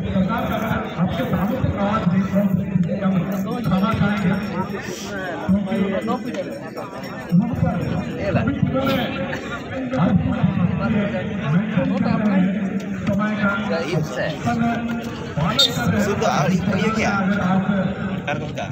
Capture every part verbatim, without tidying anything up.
आपके सामने से आवाज नहीं खाना खाएंगे sudah itu ya क्या kartu का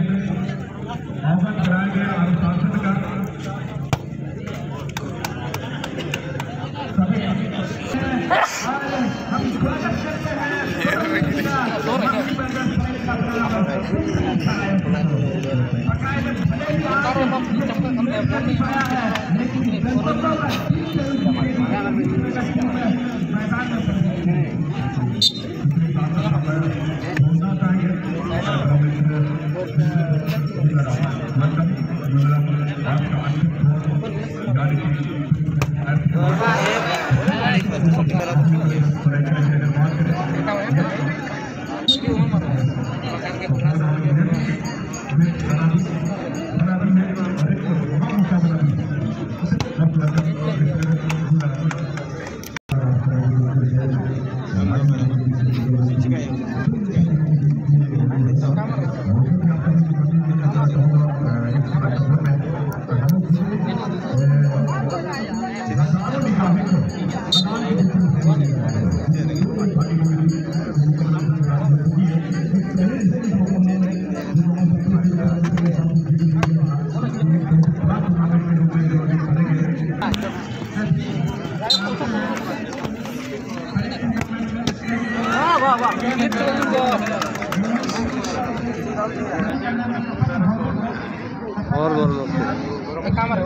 और और लोग कहाँ मारे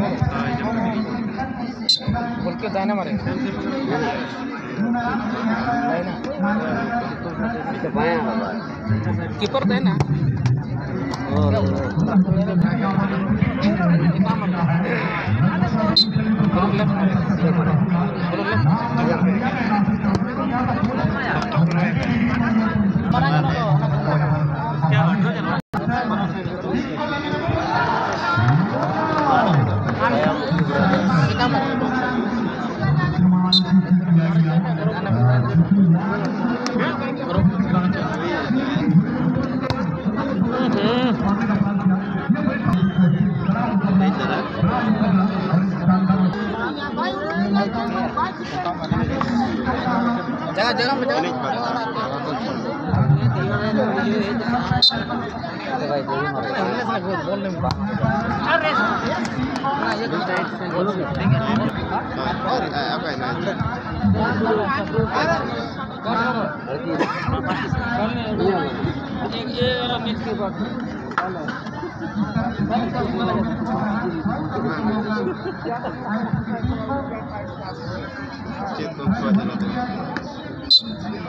बोल के दाहिना मारे कीपर थे ना जगह जगह पे जगह बोल नहीं अरे ये तो साइड से बोल ठीक है और अब है ना ये वाला मैच के बाद Cinta